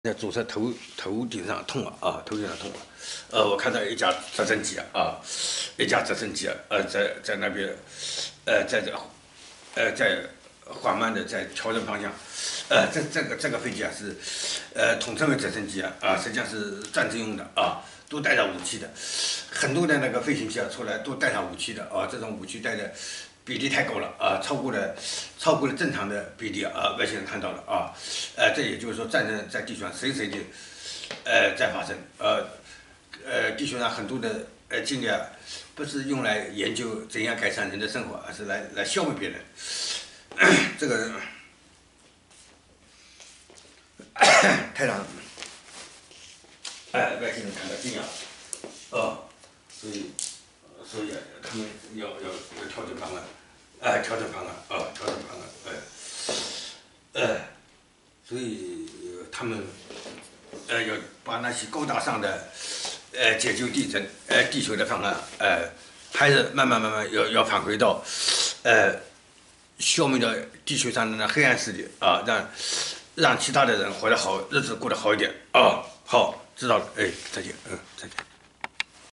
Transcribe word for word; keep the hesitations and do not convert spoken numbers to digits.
在左侧头头顶上痛了啊，头顶上痛了。呃，我看到一架直升机啊，一架直升机啊，呃，在在那边，呃，在这，呃，在缓慢的在调整方向。呃，这这个这个飞机啊是，呃，统称为直升机啊，啊，实际上是战争用的啊，都带上武器的。很多的那个飞行器啊出来都带上武器的啊，这种武器带的比例太高了啊，超过了超过了正常的比例啊，外星人看到了啊，呃，这也就是说战争在地球上随时随地呃在发生，呃呃，地球上很多的呃精力啊，不是用来研究怎样改善人的生活，而是来来消灭别人，这个太让哎外星人感到惊讶，哦，所以。所以他们要要要调整方案，哎，调整方案啊，调整方案，哎，哎，所以他们呃要把那些高大上的呃解救地震呃地球的方案，呃，还是慢慢慢慢要要返回到呃消灭掉地球上的那黑暗势力啊，让让其他的人活得好，日子过得好一点啊。好，知道了，哎，再见，嗯，再见。